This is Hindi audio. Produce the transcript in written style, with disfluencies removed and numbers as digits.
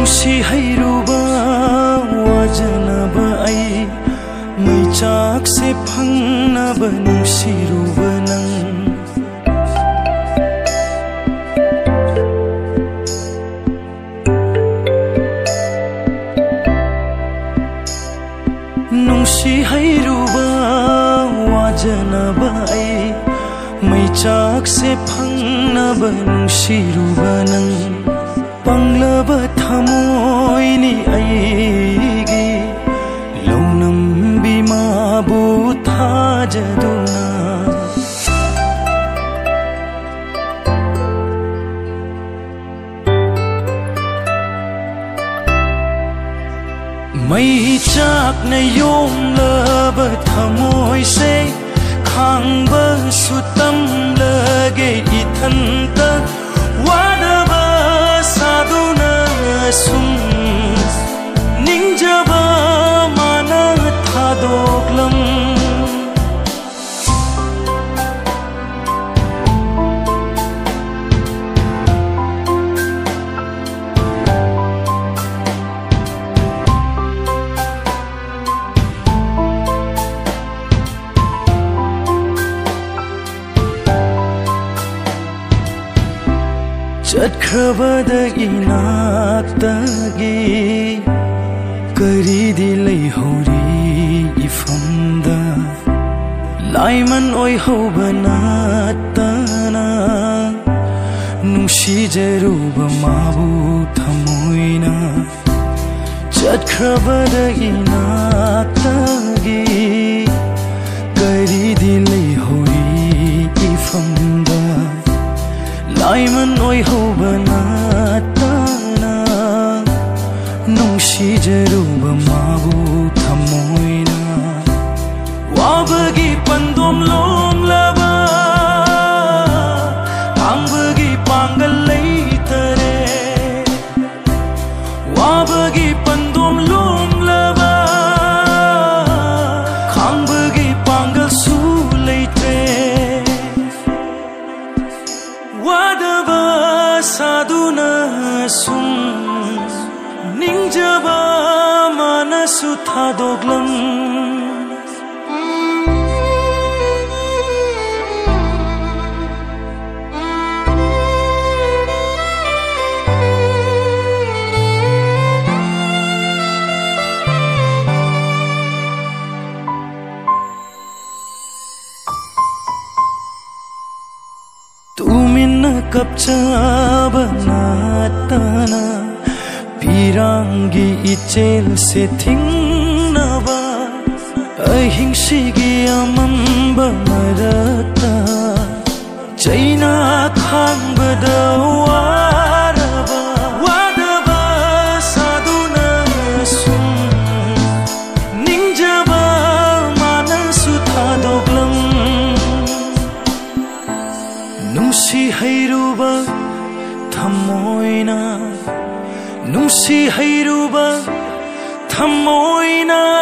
नुंसी हैरुबा वाजनबा आई मैचाक से फंगनबा नुंसिरुबा नंग नुंसी हैरुबा वाजनबा आई मैचाक से फंगनबा नुंसिरुबा नंग पंगलबा थमोइनि आइगी लौनम बिमाबु थाजदुना मैचाक न योंगलबा थमोइसे खांगबा सुतमलगे इथंता वादबा सादुना सुम निंजबा माना थादोगलम चटखबदा इनाक्तगी करीदि लैहौरी इफमदा लाइमन ओइहौबा नातना नुंसिजरुबा माबु थमोइना चटखबदा इनाक्तगी करीदि लैहौरी इफमदा लाइमन ओइहौबा नातना नुंसिजरुबा माबु थमोइना वाबगी पंदोम लोंगलबा आंबगी पांगल लैतरे वाबगी पंदोम लोंगलबा खांबगी पांगल सु लैतरे वादबा सादुना सुम निंजबा मानसु थादोगलम तुमिन्ना कपचाबा नातना पिरांगी इचेल से थिंगनबा अहिंसिगी अमंबा मरता चैना खांबदा वारबा वादबा सादुना सुम निंजबा मानसु थादोगलम नुंसी हैरुबा थमोइना नुंसी हैरुबा थमोइना